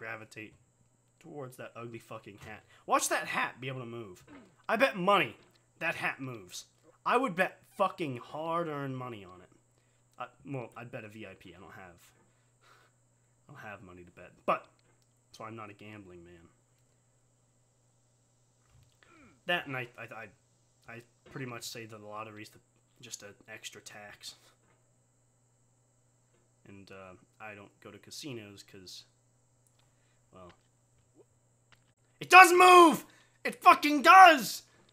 gravitate towards that ugly fucking hat. Watch that hat be able to move. I bet money that hat moves. I would bet fucking hard-earned money on it. Well, I'd bet a VIP. I don't have money to bet, but that's why I'm not a gambling man. That and I pretty much say that the lottery is just an extra tax. And I don't go to casinos because, well, it does move! It fucking does!